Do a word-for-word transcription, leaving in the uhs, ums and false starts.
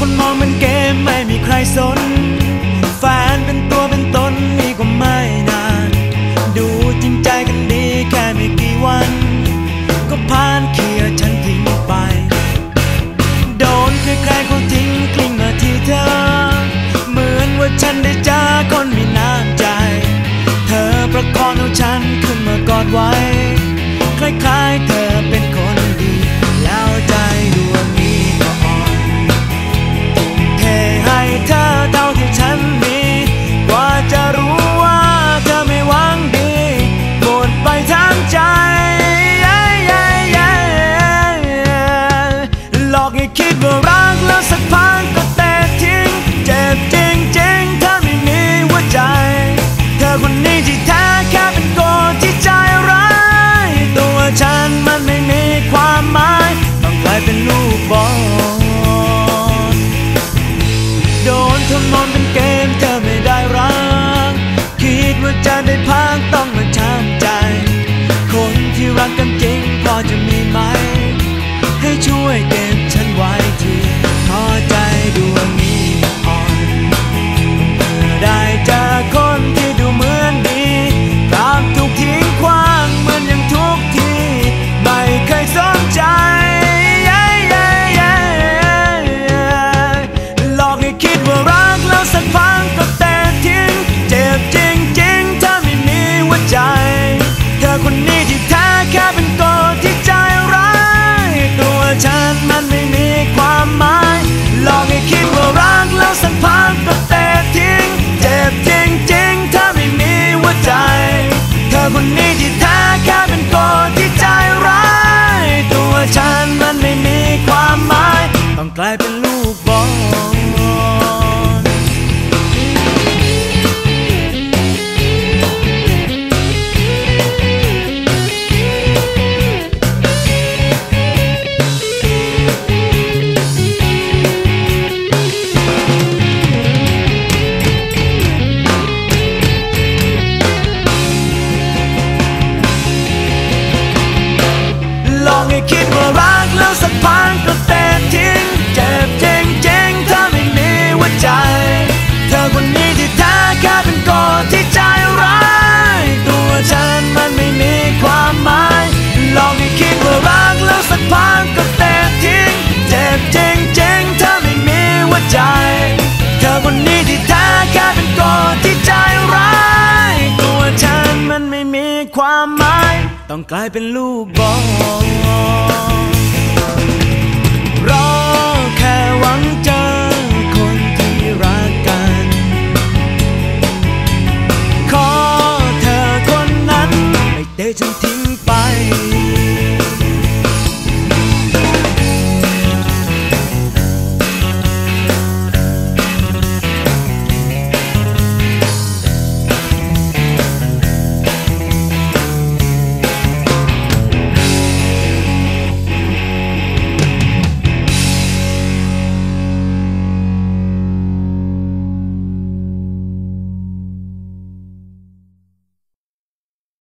คนมองมันเกมไม่มีใครสนแฟนเป็นตัวเป็นตนนี่ก็ไม่นานดูจริงใจกันดีแค่ไม่กี่วันก็ผ่านเขี่ยฉันทิ้งไปโดนใครๆเขาทิ้งกลิ้งมาที่เธอเหมือนว่าฉันได้เจอคนมีน้ำใจเธอประคองเอาฉันขึ้นมากอดไว้คล้ายๆเธอเป็นคนดีแล้วใจดวงนี้ก็อ่อนเทให้เธอเท่าที่ฉันมีกว่าจะรู้ว่าเธอไม่หวังดีหมดไปทั้งใจหลอกให้คิดว่ารักแล้วสักพักก็เตะทิ้งเจ็บจริงๆถ้าไม่มีหัวใจเธอคนนี้ที่แท้แค่เป็นคนที่ใจร้ายตัวฉันมันไม่มีความหมายต้องกลายเป็นลูกบอลโดนทำนองเป็นเกมเธอไม่ได้รักคิดว่าจะได้พักต้องมาช้ำใจคนที่รักกันจริงพอจะมีไหมให้ช่วยเก็บฉันไว้ทีพอใจดวงนี้อ่อนเมื่อได้เจอคนที่ดูเหมือนดีกลับถูกทิ้งขว้างเหมือนอย่างทุกทีไม่เคยสนใจหลอกให้คิดว่ารักแล้วสักพักก็เตะทิ้งเจ็บจริงๆถ้าไม่มีหัวใจเธอคนนี้ที่แท้แค่เป็นคนที่ใจร้ายตัวฉันมันไม่มีความหมายหลอกให้คิดว่ารักแล้วสักพักก็เตะทิ้งเจ็บจริงๆถ้าไม่มีหัวใจเธอคนนี้ที่แท้แค่เป็นคนที่ใจร้ายตัวฉันมันไม่มีความหมายต้องกลายเป็นลูกบอลให้คิดว่ารักแล้วสักพักก็เตะทิ้งเจ็บจริงๆถ้าไม่มีหัวใจเธอคนนี้ที่แท้แค่เป็นคนที่ใจร้ายตัวฉันมันไม่มีความหมายลองให้คิดว่ารักแล้วสักพักก็เตะทิ้งเจ็บจริงๆถ้าไม่มีหัวใจเธอคนนี้ที่แท้แค่เป็นคนที่ใจร้ายตัวฉันมันไม่มีความหมายต้องกลายเป็นลูกบอลรอแค่หวังเจอคนที่รักกันขอเธอคนนั้นไม่เตะฉัน